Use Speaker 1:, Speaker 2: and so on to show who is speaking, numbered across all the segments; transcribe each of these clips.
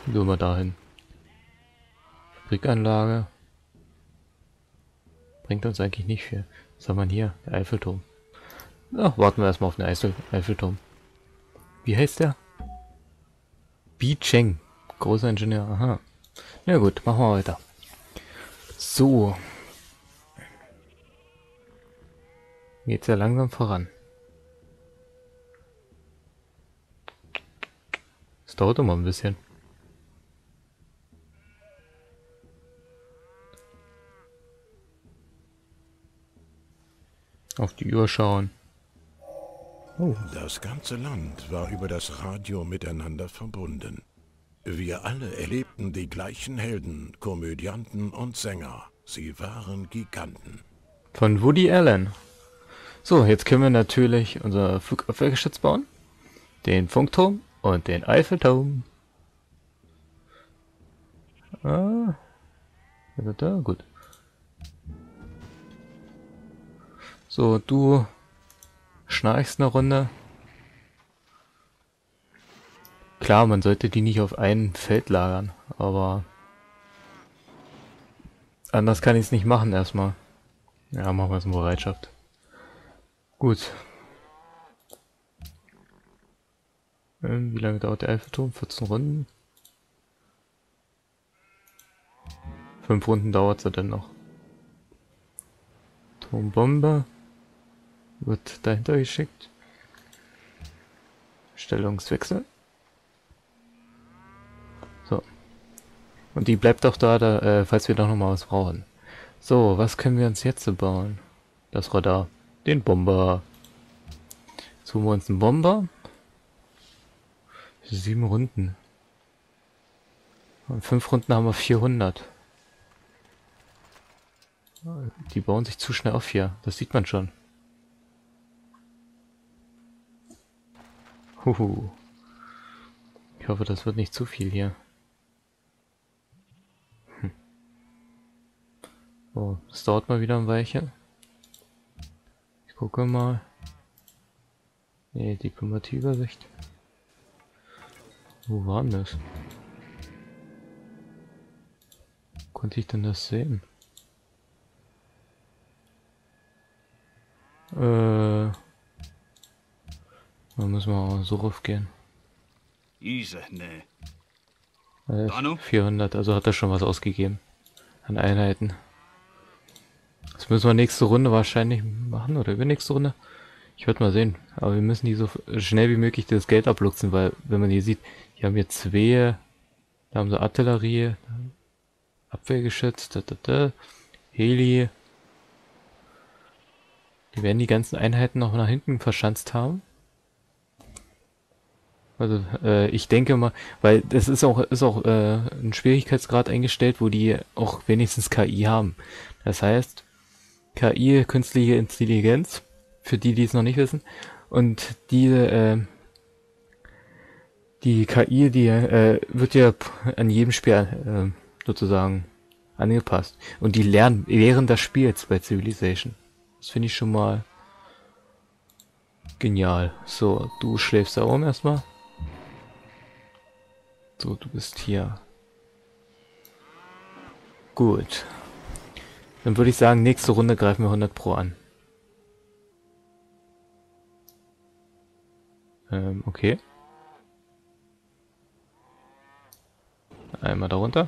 Speaker 1: Nur mal dahin. Fabrikanlage. Bringt uns eigentlich nicht viel. Was haben wir hier? Der Eiffelturm. Ach, warten wir erstmal auf den Eiffelturm. Wie heißt der? Bi Cheng. Großer Ingenieur. Aha. Ja gut, machen wir weiter. So. Geht's ja langsam voran. Es dauert immer ein bisschen. Auf die Uhr schauen.
Speaker 2: Oh. Das ganze Land war über das Radio miteinander verbunden. Wir alle erlebten die gleichen Helden, Komödianten und Sänger. Sie waren Giganten.
Speaker 1: Von Woody Allen. So, jetzt können wir natürlich unser Flugabwehrgeschütz bauen. Den Funkturm und den Eiffelturm. Ah. Da, gut. So, du schnarchst eine Runde. Klar, man sollte die nicht auf einem Feld lagern, aber anders kann ich es nicht machen erstmal. Ja, machen wir es in Bereitschaft. Gut. Wie lange dauert der Eiffelturm? 14 Runden? 5 Runden dauert es dann noch. Turmbombe wird dahinter geschickt. Stellungswechsel. So. Und die bleibt auch da, falls wir doch noch mal was brauchen. So, was können wir uns jetzt so bauen? Das Radar. Den Bomber. Jetzt holen wir uns einen Bomber. 7 Runden. Und 5 Runden haben wir 400. Die bauen sich zu schnell auf hier. Das sieht man schon. Huhu. Ich hoffe, das wird nicht zu viel hier. So, das dauert mal wieder ein Weilchen. Ich gucke mal. Nee, Diplomatieübersicht. Wo war denn das? Konnte ich denn das sehen? Da müssen wir auch so raufgehen. 400, also hat er schon was ausgegeben an Einheiten. Das müssen wir nächste Runde wahrscheinlich machen oder übernächste Runde. Ich werde mal sehen. Aber wir müssen die so schnell wie möglich das Geld abluchsen, weil wenn man hier sieht, die haben hier zwei, da haben sie Artillerie, Abwehrgeschütz, Heli. Die werden die ganzen Einheiten noch nach hinten verschanzt haben. Also ich denke mal, weil das ist auch ein Schwierigkeitsgrad eingestellt, wo die auch wenigstens KI haben. Das heißt, KI, künstliche Intelligenz, für die, die es noch nicht wissen, und die KI, die wird ja an jedem Spiel sozusagen angepasst. Und die lernen während des Spiels bei Civilization. Das finde ich schon mal genial. So, du schläfst da oben erstmal. So, du bist hier. Gut. Dann würde ich sagen, nächste Runde greifen wir 100 Pro an. Okay. Einmal darunter.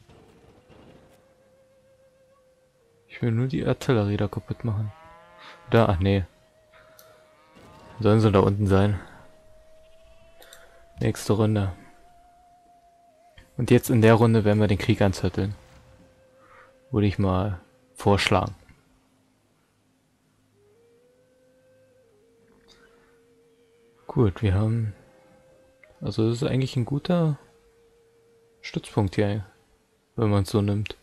Speaker 1: Ich will nur die Artillerie da kaputt machen. Da, ach nee. Sollen sie da unten sein. Nächste Runde. Und jetzt in der Runde werden wir den Krieg anzetteln. Würde ich mal vorschlagen. Gut, wir haben... Also das ist eigentlich ein guter Stützpunkt hier, wenn man es so nimmt.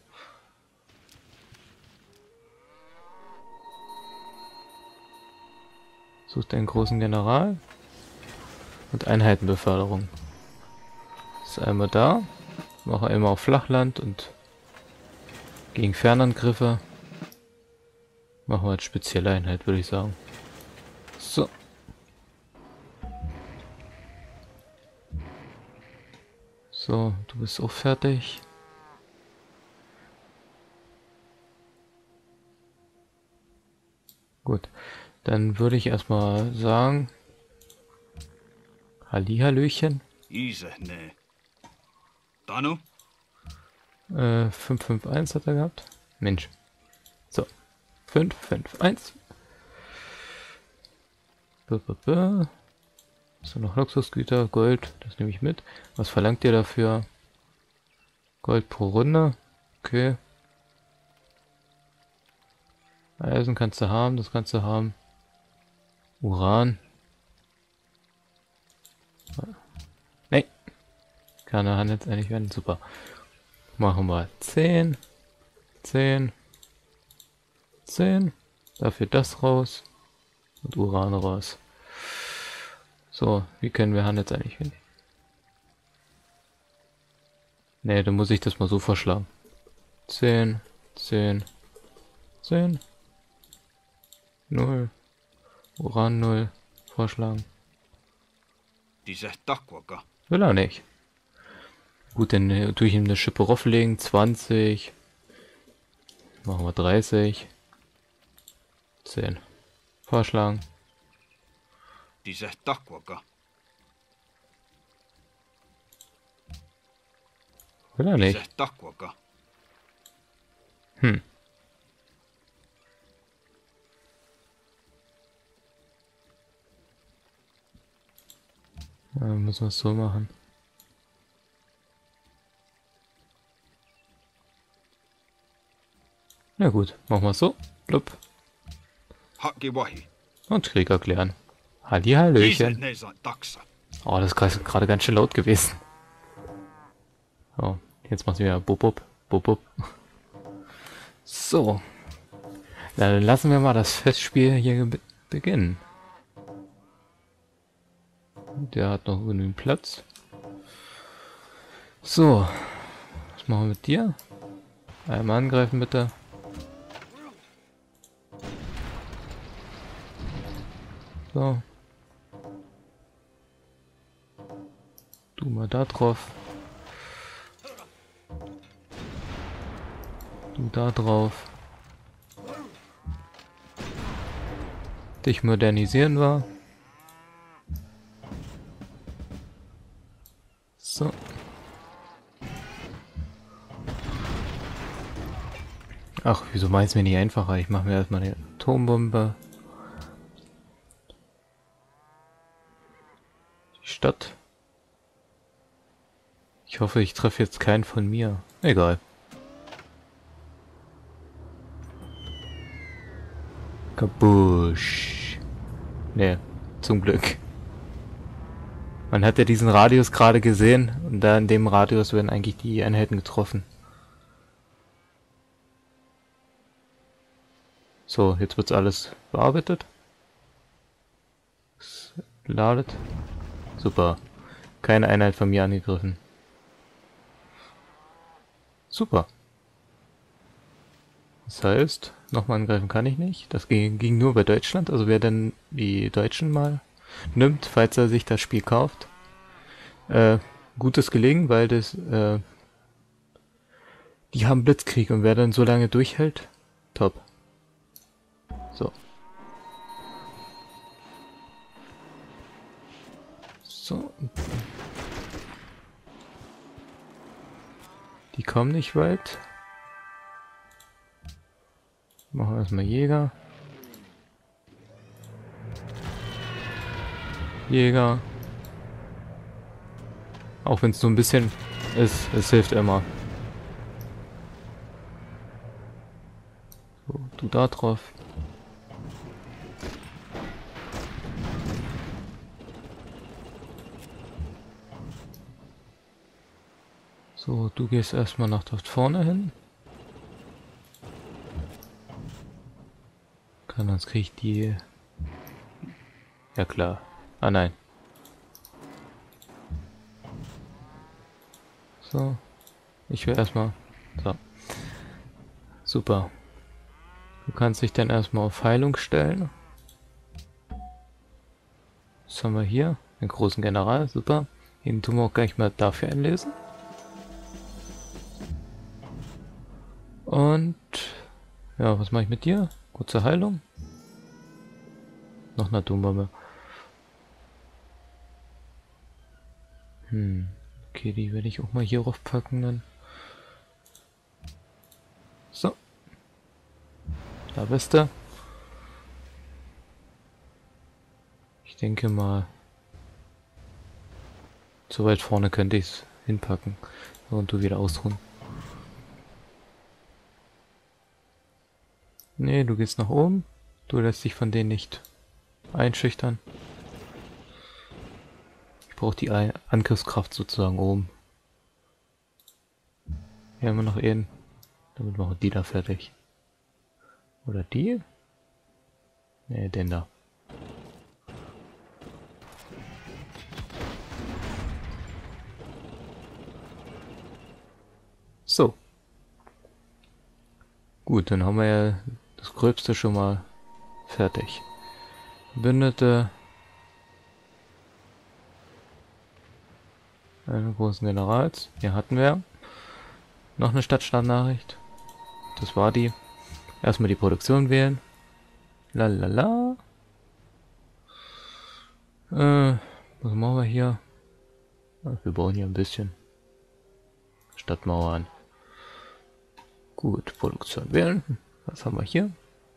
Speaker 1: Sucht einen großen General und Einheitenbeförderung. Ist einmal da. Mache einmal auf Flachland und gegen Fernangriffe. Machen wir als spezielle Einheit, würde ich sagen. So. So, du bist auch fertig. Gut, dann würde ich erstmal sagen, Hallihallöchen.
Speaker 3: Ise, ne. Tanu?
Speaker 1: 551 hat er gehabt. Mensch. So, 551. So, noch Luxusgüter, Gold, das nehme ich mit. Was verlangt ihr dafür? Gold pro Runde. Okay. Eisen kannst du haben, das kannst du haben. Uran. Nee. Kann er handelseinig werden, super. Machen wir 10. 10. 10. Dafür das raus. Und Uran raus. So, wie können wir handelseinig werden? Nee, dann muss ich das mal so vorschlagen. 10. 10. 10. 0. Uran 0. Vorschlagen.
Speaker 3: Diese Takuaka.
Speaker 1: Will er nicht. Gut, dann tue ich ihm eine Schippe rauflegen. 20. Machen wir 30. 10. Vorschlagen.
Speaker 3: Diese Takuaka.
Speaker 1: Will er nicht.
Speaker 3: Diese Takuaka.
Speaker 1: Hm. Müssen wir es so machen. Na gut, machen wir es so. Blub.
Speaker 3: Hakiwahi.
Speaker 1: Und Krieg erklären.
Speaker 3: Ise,
Speaker 1: Hallihallöchen.
Speaker 3: ne, sa taksa.
Speaker 1: Oh, das ist gerade ganz schön laut gewesen. So, jetzt macht sie wieder bub bub, bub bub. So. Dann lassen wir mal das Festspiel hier beginnen. Der hat noch genügend Platz. So. Was machen wir mit dir? Einmal angreifen bitte. So. Du mal da drauf. Du da drauf. Dich modernisieren wir. So. Ach, wieso meinst du mir nicht einfacher? Ich mache mir erstmal eine Atombombe. Die Stadt. Ich hoffe, ich treffe jetzt keinen von mir. Egal. Kabusch. Nee, zum Glück. Man hat ja diesen Radius gerade gesehen und da in dem Radius werden eigentlich die Einheiten getroffen. So, jetzt wird's alles bearbeitet. Es ladet. Super. Keine Einheit von mir angegriffen. Super. Das heißt, nochmal angreifen kann ich nicht. Das ging nur bei Deutschland. Also wer dann die Deutschen mal nimmt, falls er sich das Spiel kauft. Gutes gelegen, weil das die haben Blitzkrieg und wer dann so lange durchhält, top. So. So. Die kommen nicht weit. Machen wir erstmal Jäger. Jäger. Auch wenn es nur ein bisschen ist, es hilft immer. So, du da drauf. So, du gehst erstmal nach dort vorne hin. Sonst kriege ich die... Ja klar. Ah nein. So. Ich will erstmal... So. Super. Du kannst dich dann erstmal auf Heilung stellen. Was haben wir hier? Den großen General. Super. Den tun wir auch gleich mal dafür einlesen. Und ja, was mache ich mit dir? Kurze Heilung. Noch eine Atombombe. Okay, die werde ich auch mal hier raufpacken dann. So. Da bist du. Ich denke mal, so weit vorne könnte ich es hinpacken. Und du wieder ausruhen. Nee, du gehst nach oben. Du lässt dich von denen nicht einschüchtern. Ich brauche die Angriffskraft sozusagen oben. Hier haben wir noch einen. Damit machen wir die da fertig. Oder die? Nee, den da. So. Gut, dann haben wir ja das Gröbste schon mal fertig. Bündete einen großen Generals. Hier hatten wir noch eine Stadtstandnachricht. Das war die. Erstmal die Produktion wählen. Lalala. Was machen wir hier? Wir bauen hier ein bisschen Stadtmauern. Gut, Produktion wählen. Was haben wir hier?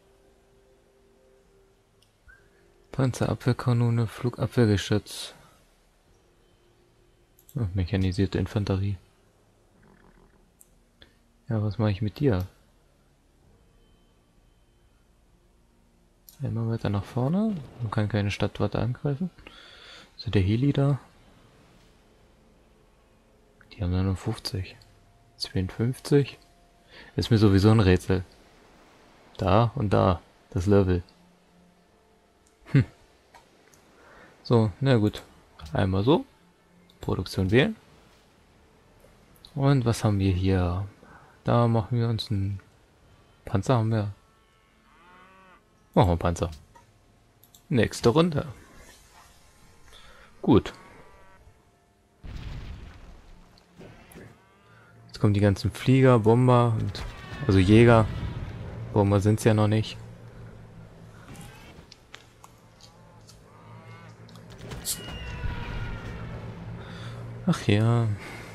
Speaker 1: Panzerabwehrkanone, Flugabwehrgeschütz. Mechanisierte Infanterie. Ja, was mache ich mit dir? Einmal weiter nach vorne. Man kann keine Stadt weiter angreifen. Ist der Heli da? Die haben 59. 52. Ist mir sowieso ein Rätsel. Da und da. Das Level. So, na gut. Einmal so. Produktion wählen. Und was haben wir hier? Da machen wir uns einen Panzer haben wir. Machen wir einen Panzer. Nächste Runde. Gut. Jetzt kommen die ganzen Flieger, Bomber und also Jäger. Bomber sind es ja noch nicht. Ach ja.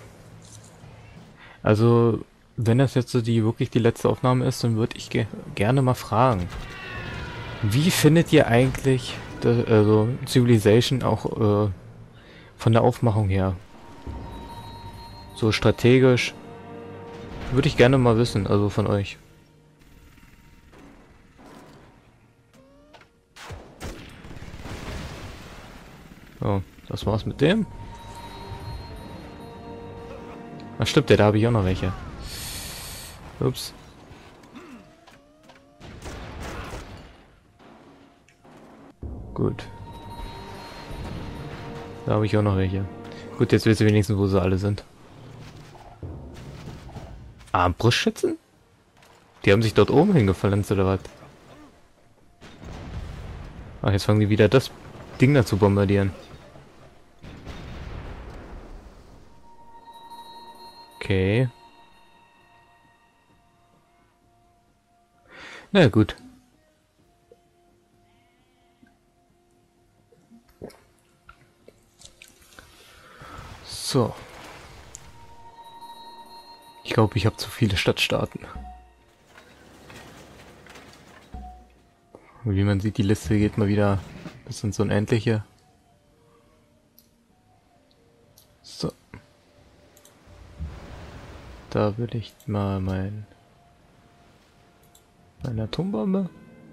Speaker 1: Also, wenn das jetzt so wirklich die letzte Aufnahme ist, dann würde ich gerne mal fragen. Wie findet ihr eigentlich also Civilization auch von der Aufmachung her? So strategisch. Würde ich gerne mal wissen, also von euch. So, das war's mit dem. Ach stimmt, da habe ich auch noch welche. Ups. Gut. Da habe ich auch noch welche. Gut, jetzt wisst ihr wenigstens, wo sie alle sind. Armbrustschützen? Die haben sich dort oben hingepflanzt, oder was? Ach, jetzt fangen die wieder das Ding da zu bombardieren. Okay. Na gut. So. Ich glaube, ich habe zu viele Stadtstaaten. Wie man sieht, die Liste geht mal wieder bis ins Unendliche. So. Da will ich mal meine Atombombe.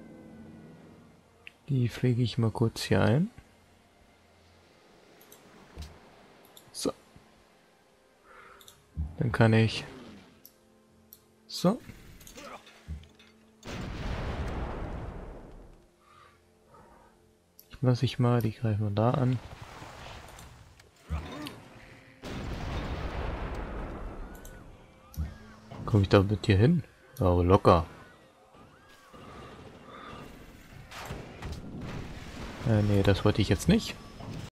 Speaker 1: Die pflege ich mal kurz hier ein. So. Dann kann ich... So. Lasse ich mal, die greifen wir da an. Komme ich da mit dir hin? Aber locker. Nee, das wollte ich jetzt nicht.